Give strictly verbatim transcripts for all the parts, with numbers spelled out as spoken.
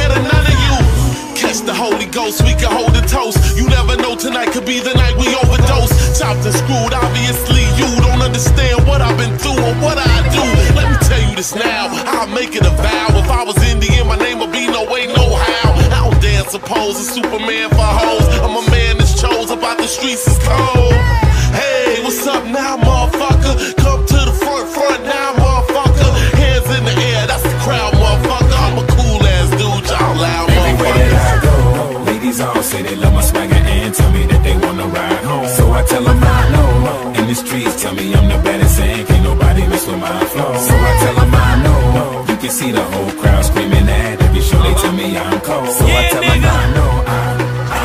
scared of none of you. Catch the Holy Ghost, we can hold a toast. You never know, tonight could be the night we overdose. Chopped and screwed, obviously you don't understand what I've been through or what I do. Let me tell you this now, I'll make it a vow. If I was Indian, my name would be no way, no how. I don't dance a pose, a Superman for hoes. I'm a man that's chose, about the streets is cold. Hey, what's up now, motherfucker? Come to the front, front now, motherfucker. Hands in the air, that's the crowd, motherfucker. I'm a cool ass dude, y'all loud, motherfucker. Ladies all say they love my swagger and tell me that they wanna ride home. So I tell them I know. In the streets tell me I'm the baddest and can't nobody mess with my flow. So I tell them I know. You can see the whole crowd screaming at every show they tell me I'm cold. So I tell them I know. I, I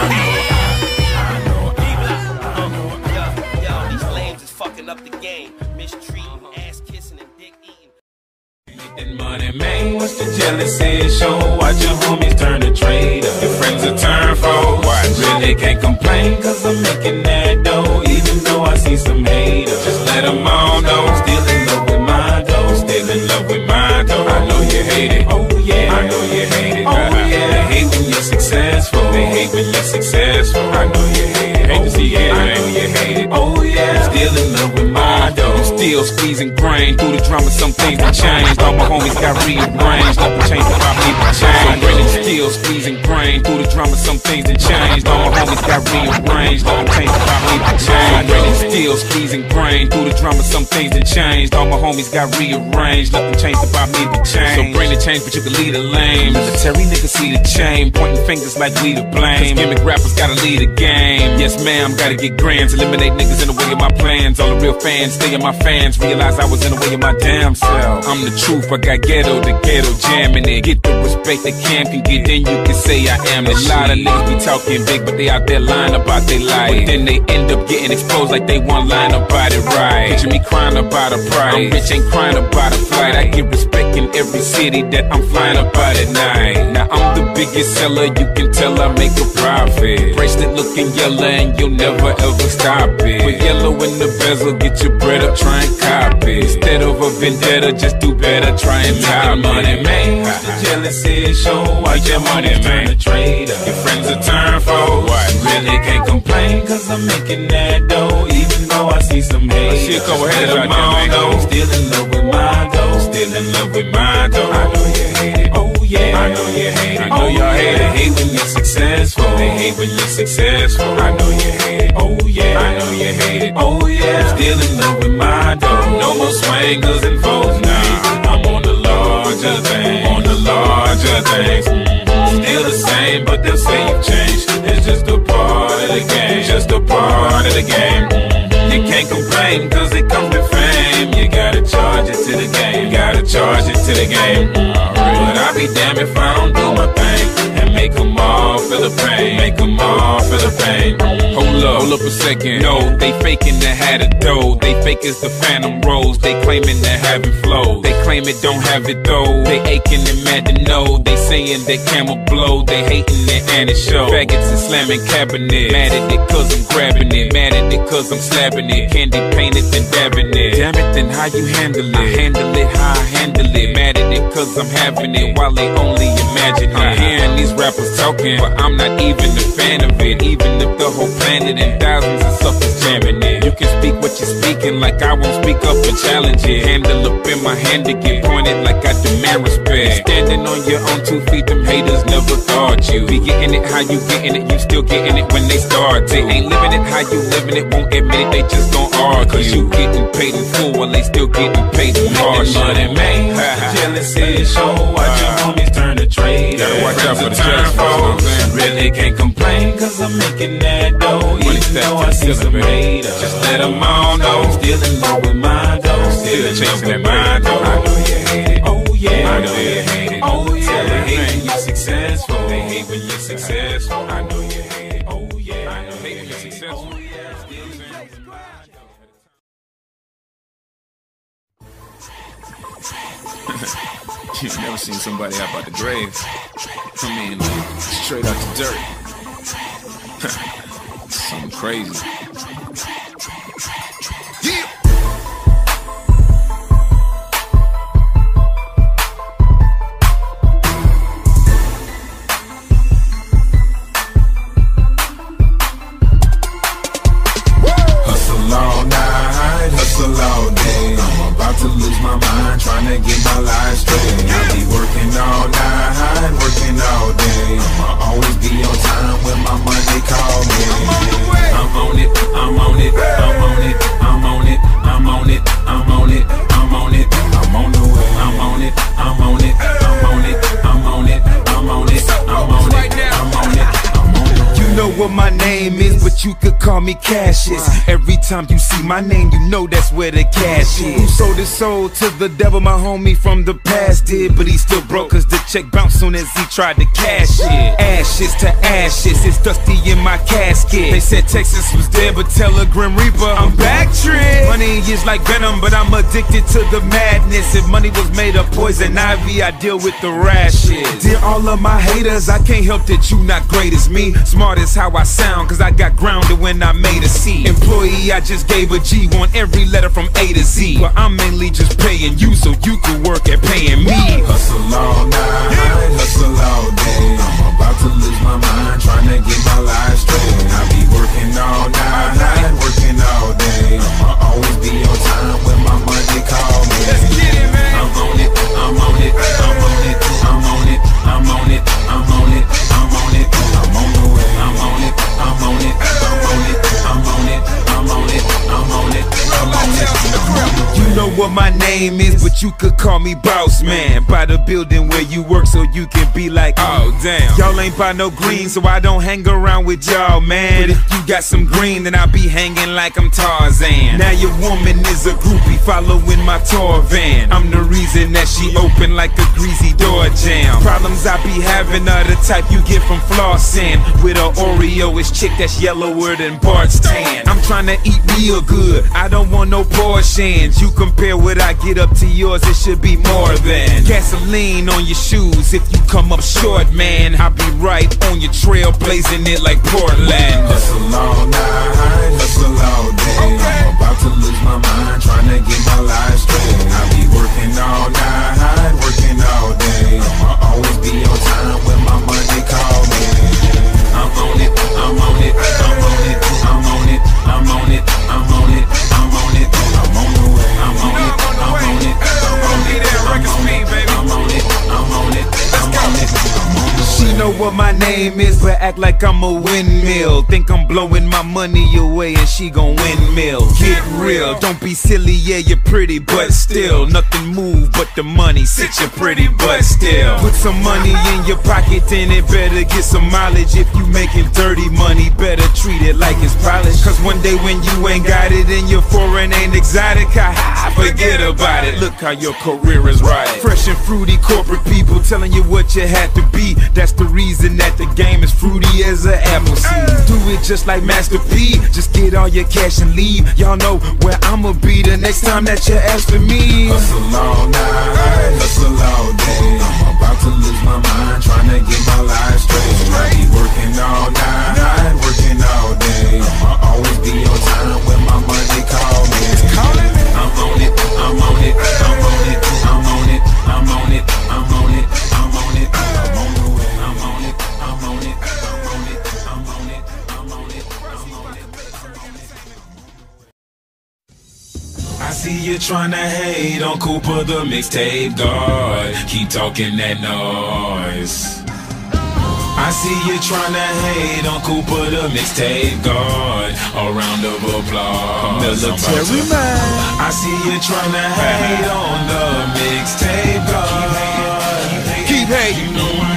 know. I, I know. I, I know. Yo, yo, these lames is fucking up the game. Mistreating, ass kissing, and dick eating. That money, man, what's the jealousy? Show watch your homies turn to traitor. Your friends will turn foes. Watch, really can't complain, cause I'm making that dough. Even though I see some haters, just let them all know. Still in love with my dough, still in love with my dough. I know you hate it, oh yeah, I know you hate it, oh yeah. They hate when you're successful, they hate when you're successful. I know you hate it, hate to see it, I know you hate it, oh yeah. Still in love with my dough. Still squeezing brain through the drama, some things that changed. All my homies got rearranged, nothing changed about me but change. Still squeezing brain through the drama, some things that changed. All my homies got rearranged, nothing changed about me but change. Still squeezing brain through the drama, some things that changed. All my homies got rearranged, nothing changed about me but change. So bring the change, but you can lead a lame. Military niggas see the chain, pointing fingers like we to blame. Cause gimmick rappers gotta lead a game. Yes ma'am, gotta get grants, eliminate niggas in the way of my plans. All the real fans stay in my fans, realize I was in the way of my damn self. I'm the truth, I got ghetto to ghetto jamming it. Get the respect that Cam can get, then you can say I am the shit. A lot of niggas be talking big, but they out there lying about they life. But then they end up getting exposed like they one line about it right. Picture me crying about a price, I'm rich, ain't crying about a flight. I get respect in every city that I'm flying about at night. Now I'm the biggest seller, you can tell I make a profit. Bracelet looking yellow and you'll never ever stop it. With yellow in the bezel, get your bread up, try and copy. Instead of a vendetta, just do better, try and top money, man. What's the jealousy? Show watch your money, man. A trader, your friends will turn foes. Really can't complain, cause I'm making that dough. Even though I see some hate, I couple heads out there, man. Still in love with my dough, still in love with my dough. I know you hate it, oh yeah. I know you hate it, I know y'all hate it. They hate when you're successful, they hate when you're successful. I know you hate it, oh yeah. I know you hate it, oh yeah. Still in love with my dough. No more swangers and foes now. I'm on the larger thing, on the larger things. Mm-hmm. Still the same, but they'll say you've changed. It's just a part of the game, just a part of the game. Mm-hmm. You can't complain, cause it comes with fame. You gotta charge it to the game, gotta charge it to the game. Mm-hmm. But I'll be damned if I don't do my thing and make them all feel the pain, make them all feel the pain. Hold up, hold up a second. No, they faking to have the dough. They fake as the Phantom Rose. They claiming to have it flow. They claim it don't have it though. They aching and mad to know. They saying that camel blow. They hating it and it show. Faggots and slamming cabinets. Mad at it cause I'm grabbing it. Mad at it cause I'm slapping it. Candy painted and dabbing it. Damn it, then how you handle it? I handle it how I handle it. Mad at it cause I'm having it while they only imagine it. I'm hearing these rappers talking, but I'm not even a fan of it. Even if the whole planet and thousands of suckers jamming it. You can speak what you're speaking like I won't speak up and challenge it. Handle up in my hand to get pointed like I demand respect. Standing on your own two feet, them haters never thought you be getting it how you getting it. You still getting it when they start. They ain't living it how you living it, won't admit it, they just gon' argue. Cause you getting paid in full while they still getting paid in partial. Money, man, jealousy show. Watch your homies turn to trade. Gotta watch out for the jealous. Really can't complain, cause I'm making that dough. Even though I see some haters, just let them all know. Still in love with my dough, still in love with my dough. I know you hate it, oh yeah. I know you hate it, oh yeah. They hate when you're successful, they hate when you're successful. I know you hate it, oh yeah. I know you hate when you're successful. You've never seen somebody out about the grave. I mean, like, straight out the dirt. Something crazy. Yeah. what my name is, but you could call me Cassius. Every time you see my name, you know that's where the cash is. Who sold his soul to the devil? My homie from the past did, but he still broke cause the check bounced soon as he tried to cash it. Ashes to ashes, it's dusty in my casket. They said Texas was dead, but tell a Grim Reaper I'm back, trick. Money is like venom, but I'm addicted to the madness. If money was made of poison ivy, I deal with the rashes. Dear all of my haters, I can't help that you not great as me. Smart as how I sound, cause I got grounded when I made a C. Employee, I just gave a G, want every letter from A to Z. But I'm mainly just paying you so you can work at paying me. Hustle all night, hustle all day. I'm about to lose my mind, trying to get my life straight. I be working all night, working all day. I'ma always be on time when my money call me. Let's get it, man. I'm on it, I'm on it, I'm on it, I'm on it, I'm on it, I'm on it, I'm on it, I'm on the way. I'm on it, I'm on it, I'm on it, I'm on it, I'm on it, I'm on it, I'm on it. You know what my name is, but you could call me Boss Man. By the building where you work so you can be like, oh damn, y'all ain't buy no green, so I don't hang around with y'all, man. But if you got some green, then I'll be hanging like I'm Tarzan. Now your woman is a groupie following my tour van. I'm the reason that she open like a greasy door jam. Problems I be having are the type you get from flossing. With a Oreo, it's chick that's yellower than Bart's tan. I'm trying to eat real good, I don't want no portions. You compare what I get up to yours, it should be more than gasoline on your shoes. If you come up short, man, I'll be right on your trail, blazing it like Portland. Hustle all night, hustle all day. I'm about to lose my mind, trying to get my life straight. I be working all night, working all day. I'ma always be on time when my money call me. I'm on it, I'm on it, I'm on it, I'm on it, I'm on it, I'm on it, I'm on it, I'm on the way. I'm on it, I'm on it, I'm on it, I'm on it, I'm on it, I'm on it, I'm on it, I'm on it. She know what my name is, but act like I'm a windmill. Think I'm blowing my money away and she gon' windmill. Get real, don't be silly, yeah you're pretty, but still nothing move but the money. Sit your pretty butt still. Put some money in your pocket, then it better get some mileage. If you making dirty money, better treat it like it's polished. Cause one day when you ain't got it and your foreign ain't exotic, I forget about it. Look how your career is right. Fresh and fruity corporate people telling you what you had to be. That's the reason that the game is fruity as an apple seed. Do it just like Master P, just get all your cash and leave. Y'all know where I'ma be the next time that you ask for me. Hustle all night, hustle all day. I'm about to lose my mind, trying to get my life straight. I be working all night, working all day. I'ma always be on time when my money call me. I'm on it, I'm on it, I'm on it, I'm on it, I'm on it, I'm on it, I'm on it, I'm on the way. I'm on it, I'm on it, I'm on it, I'm on it, I'm on it, I'm on it, I'm on it. I see you tryna hate on Cooper the mixtape god. Keep talking that noise. I see you tryna hate on Cooper the mixtape god. A round of applause. Military man. I see you tryna hate on the mixtape god. Keep hating.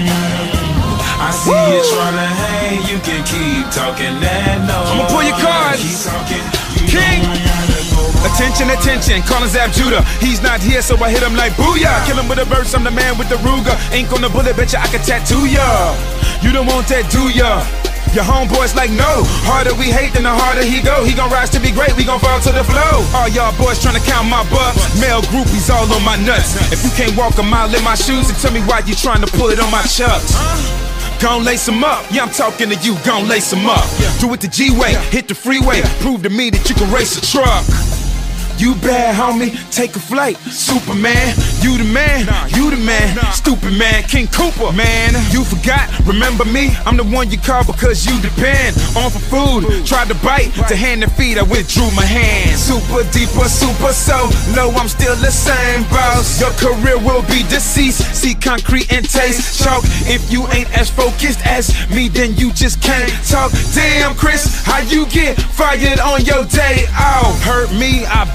I see you tryna hate. You can keep talking that noise. I'ma pull your cards. Keep talking. King. Attention, attention, callin' Zab Judah. He's not here, so I hit him like booyah. Kill him with a verse, I'm the man with the Ruger. Ink on the bullet, betcha I can tattoo ya. You don't want that, do ya? Your homeboys like no. Harder we hate, then the harder he go. He gon' rise to be great, we gon' fall to the flow. All y'all boys tryna count my bucks. Male groupies all on my nuts. If you can't walk a mile in my shoes, then tell me why you tryna pull it on my chucks. Gon' lace them up, yeah I'm talking to you, gon' lace them up. Do it the G-way, hit the freeway. Prove to me that you can race a truck. You bad, homie, take a flight. Superman, you the man, you the man. Stupid man, King Cooper, man. You forgot, remember me? I'm the one you call because you depend on for food. Tried to bite, to hand and feet, I withdrew my hand. Super deeper, super so low, I'm still the same boss. Your career will be deceased. See concrete and taste chalk. If you ain't as focused as me, then you just can't talk. Damn, Chris, how you get fired on your day off? Hurt me, I bet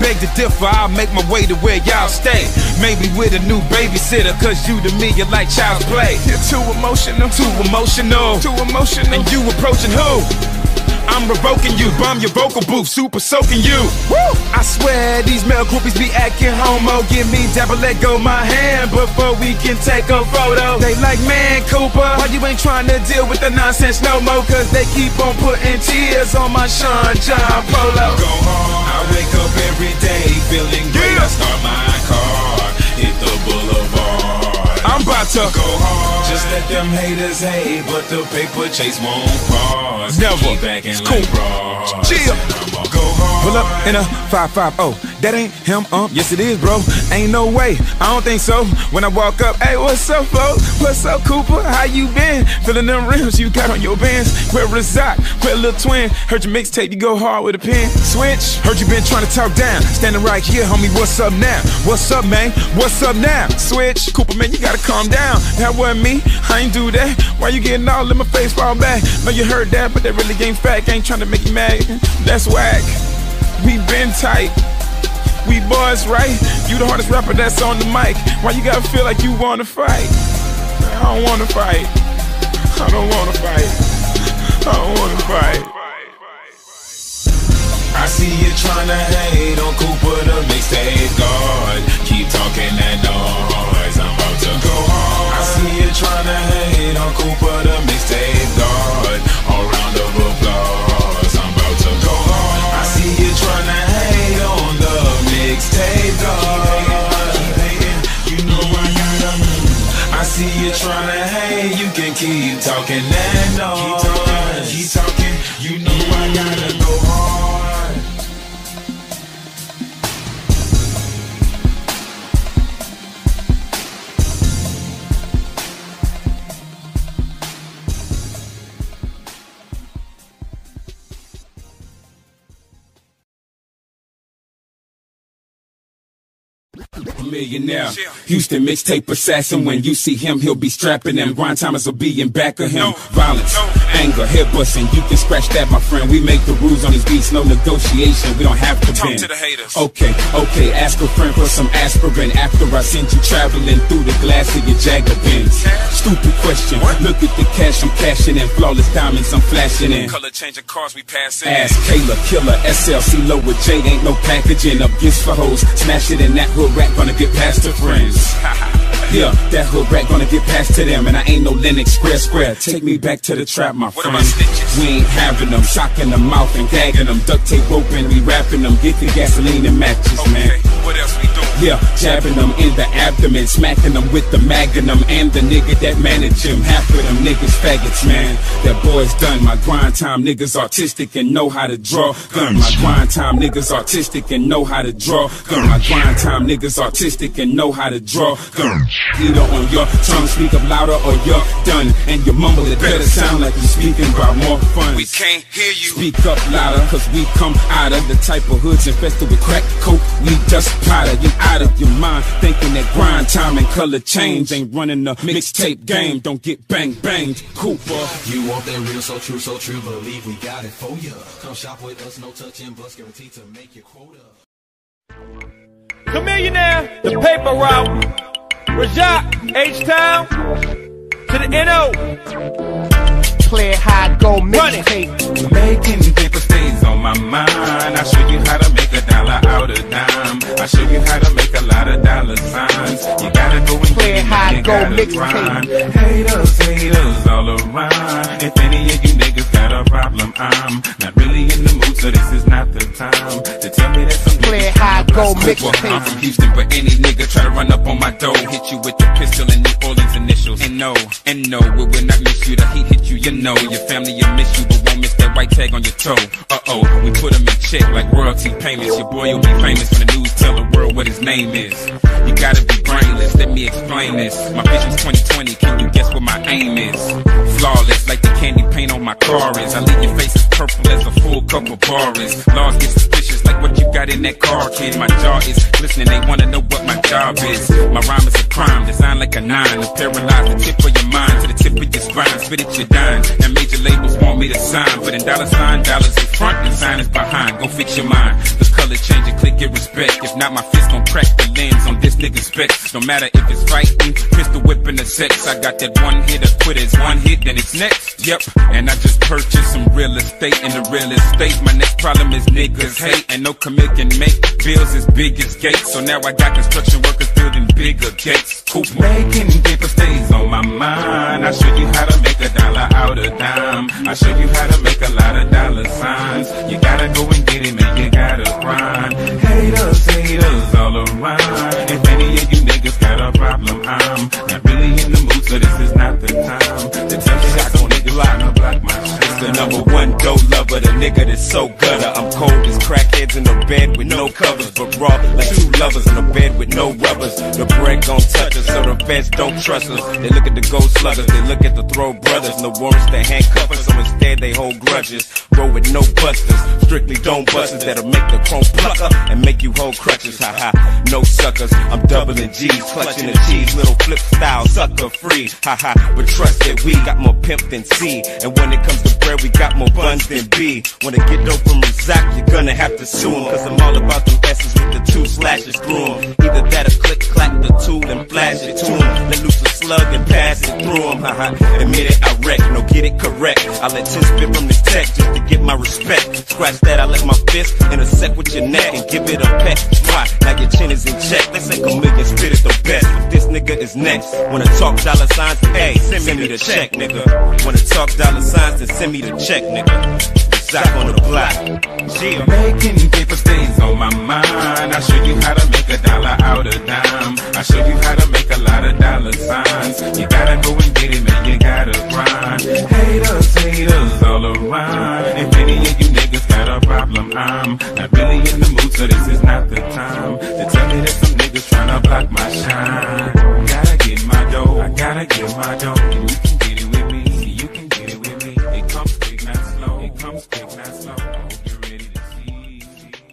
beg to differ, I'll make my way to where y'all stay. Maybe with a new babysitter, cause you to me, you're like child's play. You're too emotional, too emotional, too emotional. And you approaching who? I'm revoking you, bum your vocal booth, super soaking you. Woo! I swear these male groupies be acting homo. Give me dapper, let go my hand before we can take a photo. They like, man, Cooper, why you ain't trying to deal with the nonsense no more? Cause they keep on putting tears on my Sean John Polo. Go home, I wake up every day feeling great. I start my car, hit the boulevard. I'm about to go hard. Just let them haters hate, but the paper chase won't pause. Never. Keep acting It's like cool. bras. Chill. I'ma go hard. Pull up in a five five oh. That ain't him, um, yes it is, bro. Ain't no way, I don't think so. When I walk up, hey, what's up, folks? What's up, Cooper? How you been? Feeling them rims you got on your bands. Where Razak, where Lil Twin? Heard your mixtape, you go hard with a pen. Switch, heard you been trying to talk down. Standing right here, homie, what's up now? What's up, man? What's up now? Switch, Cooper, man, you gotta calm down. That wasn't me, I ain't do that. Why you getting all in my face, fall back? Know you heard that, but that really ain't fact. Ain't trying to make you mad, that's whack. We been tight. We boys, right? You the hardest rapper that's on the mic. Why you gotta feel like you wanna fight? I don't wanna fight. I don't wanna fight. I don't wanna fight. I see you tryna hate on Cooper, the mixtape god. Keep talking that noise, I'm about to go hard. I see you tryna hate on Cooper, the mixtape god. All round of applause, I'm about to go hard. I see you tryna hate on the mixtape god. Keep hating, you know I gotta. I see you tryna hate, you can keep talking that noise. Keep talking, keep talking, you know I gotta go hard. Millionaire, Houston mixtape assassin. When you see him, he'll be strapping them. Grind timers will be in back of him. Violence, anger, head busting. You can scratch that, my friend. We make the rules on these beats, no negotiation. We don't have to bend. Talk to the haters. Okay, okay, ask a friend for some aspirin after I send you traveling through the glass of your Jagger Benz. Stupid question. Look at the cash I'm cashing in. Flawless diamonds I'm flashing in. Color changing cars we pass in. Ask Kayla, Killer, S L C, low with J. Ain't no packaging up gifts for hoes. Smash it in that hood rap, gonna get past the friends. Yeah, that hood rat gonna get past to them. And I ain't no Lennox Square Square. Take me back to the trap, my friend. We ain't having them, shocking them mouth and gagging them. Duct tape roping, we wrapping them. Get the gasoline and matches, Okay, man. what else we doing? Yeah, jabbing them in the abdomen, smacking them with the magnum. And the nigga that manage him, half of them niggas faggots, man. That boy's done. My grind time niggas artistic and know how to draw. Gun. My grind time niggas artistic and know how to draw. Gun. My grind time niggas artistic and know how to draw. Gun. Either on your tongue, speak up louder or you're done. And you mumble it better sound like you're speaking about more fun. We can't hear you. Speak up louder, cause we come out of the type of hoods infested with crack, coke, we dust powder. You out of your mind, thinking that grind time and color change ain't running the mixtape game. Don't get bang banged, Cooper. You want that real, so true, so true, believe we got it for ya. Come shop with us, no touching, bus guaranteed to make your quota. Chamillionaire, the paper route. Rajak, H-Town, to the N O. Clear high, go mixtape. Making paper stays on my mind. I show you how to make a dollar out of dime. I show you how to make a lot of dollar signs. You gotta go and Clear get it, high, you go gotta mixtape. grind. Haters, haters all around. If any of you niggas got a problem, I'm not really in the mood, so this is not the time to tell me that some Clear high, go mixtape. I'm from Houston, but any nigga try to run up on my dough, hit you with the pistol and New Orleans initials. And no, and no, we will not miss you. The heat hit you, you know. Your family will miss you, but won't miss that white tag on your toe. Uh-oh, we put him in check like royalty payments. Your boy will be famous when the news tell the world what his name is. You gotta be brainless, let me explain this. My vision's twenty twenty, can you guess what my aim is? Flawless, like the candy paint on my car is. I leave your face as purple as a full cup of bars. Laws get suspicious like what you got in that car, kid. My jaw is glistening, they wanna know what my job is. My rhyme is a crime, designed like a nine. To paralyze the tip of your mind to the tip of your spine. Spit at your dime, and major labels want me to sign. But in dollar sign, dollars in front and sign is behind. Go fix your mind, the color color change and click, get respect. If not, my fist gon' crack the lens on this nigga's specs. No matter if it's fighting, pistol whipping the sex. I got that one hit of quitters, one hit, then it's next. Yep, and I just purchased some real estate in the real estate. My next problem is niggas hate, and no commit can make bills as big as gates. So now I got construction workers building bigger gates. Cooper. Making paper stays on my mind. I show you how to make a dollar out of dime. I show you how to make a lot of dollar signs. You gotta go and get it, man, you gotta grind. Haters, haters all around. If any of you niggas got a problem, I'm not really in the mood, so this is not the time to tell you how some niggas lie to block my shit. It's the number one dope lover, the nigga that's so gutter. I'm cold as crackheads in the bed with no covers, but raw like two lovers in a bed with no rubbers. The bread gon' touch us, so the feds don't trust us. They look at the gold sluggers, they look at the throw brothers. No warrants to handcuff us, so instead they hold grudges. Roll with no busters, strictly don't busters that'll make the chrome plucker and make you hold crutches. Haha, no suckers. I'm doubling G's, clutching the cheese, little flip style, sucker free. Haha, but trust that we got more pimp than C, and when it comes to bread, we got more buns than B. Wanna get dope from Razak, you're gonna have to sue him, cause I'm all about them S's with the two slashes through him. Either that or click clack the tool and flash it to him. Let loose a slug and pass it through him. Haha, admit it, I wreck, no get it correct. I let ten spit from the tech just to get my respect. Scratch that, I let my fist intersect with your neck and give it a peck. Why? Now your chin is in check. Let's make a million spit is the best. But this nigga is next. Wanna talk dollar signs? Hey, send me the check, nigga. Wanna talk dollar signs? Then send me the check, nigga. Zach on the block. Yeah. Making paper stays on my mind. I show you how to make a dollar out of dime. I show you how to make a lot of dollar signs. You gotta go and get it, man, you gotta grind. Haters, haters all around. If any of you niggas got a problem, I'm not really in the mood, so this is not the time to tell me that some niggas tryna block my shine. Gotta get my dough, I gotta get my dough. And you can get it with me, you can get it with me. It comes quick, not slow. It comes quick, not slow. I hope you're ready to see.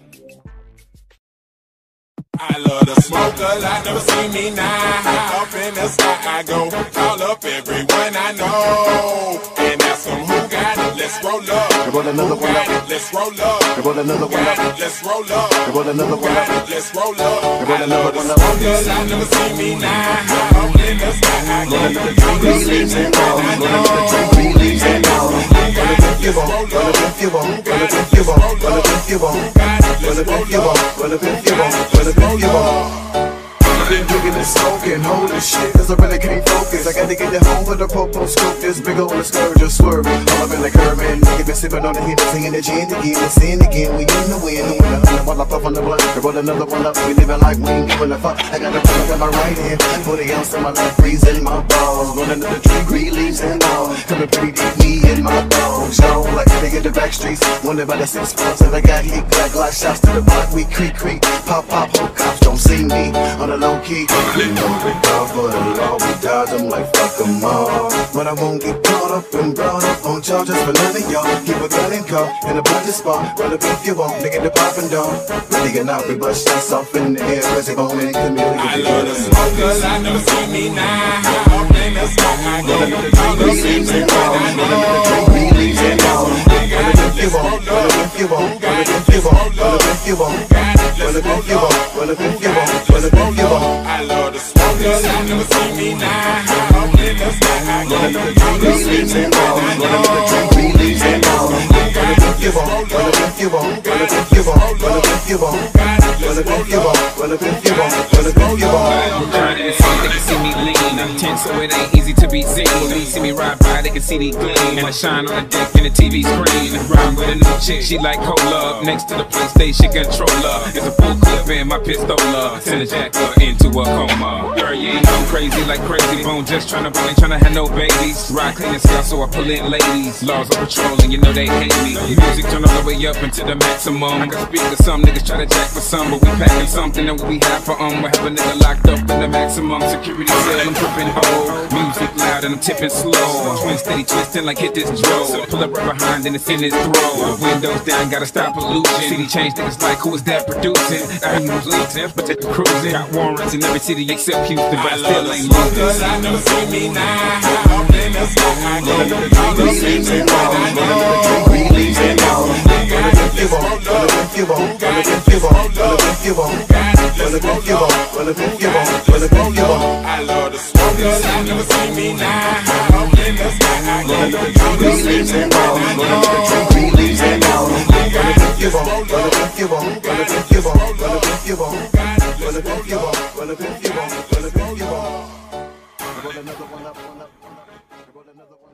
I love to smoke a lot, never see me now. Up in the sky I go, call up everyone I know and ask them who got it, let's roll up. Roll another who one got up. it, let's roll up. Roll another one got up. it, let's roll up. Roll another Who one got up. it, let's roll up. Roll I another love to one up. smoke a lot, never see me now. Up in the sky I go, Roll another call three up leaves and everyone all. I Roll another know. three leaves and all. Who got it, let's roll up. Roll up you on. Who Roll got up it, you let's on. roll Roll up. up you on. Who got it, Roll let's up roll you on. up. Roll up Who you got on. it, Roll let's up roll you on. up. Been drinking and smoking, holy shit, cause I really can't focus. I gotta get it home with the popo scope, this big ol' scourge just swerving. All up in the curb, man, nigga been sipping on the heat, singing the gin again, and sin again, we in the wind. Doing a hundred while I puff on the blunt, I roll another one up, we living like we ain't giving a fuck. I got a brother with my right hand, forty ounce in my left, freezing my balls. Rolling to the tree, green leaves and all, coming pretty deep, me and my dogs. Y'all like they get the back streets, wondered by the six spots, and I got heat, black glock shots to the block, we creak, creak, pop, pop, hope cops don't see me on the low key. We dog for the law, we dodge them like fuck them all. But I won't get caught up and brought up on charges for none of y'all. Keep a gun and car in a bunch of spot. Run up if you want, nigga the poppin' dog. Ready or not, we bust shots off in the air. Cause they gon' in chameleon. I love to smoke cause I never see me now. Up in the sky I go, call up everyone I know. Green leaves and all. Run up if you want, run up if you want, run up if you want, run up if you want, run up if you want, run up if you want, run up if you want. I love to smoke cause I never see me now. Up in the sky I go, call up everyone I know. Green leaves and all. Run up if you want, run up if you want, run up if you want, run up if you want, run up if you want, run up if you want, run up if you want. Trying to see, they can see me lean. I'm tense, so it ain't easy to be seen. When they see me ride by, they can see the gleam. And I shine on the deck in the T V screen. Ride with a new chick, she like cola. Next to the PlayStation controller. There's a full clip in my pistola. Send a jacker into a coma. Girl, you ain't no crazy like crazy bone. Just tryna bone, ain't tryna have no babies. Ride clean and stuff, so I pull in ladies. Laws of patrolling, you know they hate me. Music turn all the way up into the maximum. I can speak to some niggas try to jack for some, but we packing something that we have for um. We have a nigga locked up in the maximum security cell. I'm tripping ho. Music loud and I'm tipping slow. Twin steady twisting like hit this dro. Pull up right behind and it's in his throat. Windows down, gotta stop pollution. City change niggas like who is that producing? I use leaks, but they're cruising. Got warrants in every city except Houston, but I still ain't losing. I never see me now. Up in the sky I go, call up everyone I know. Green leaves and all. Run up if you you want, well if you want, well if you want, well if you want, well if you want, well if you want, well if you want. I love the smoke, you never see me now. Up in the sky, I Well if green leaves and brown, well if green leaves and brown. Well if you want, well if you want, well if you want, well if you want, well if you want, well if you want, well if you want. Roll another one up, one up, one up. Roll another one.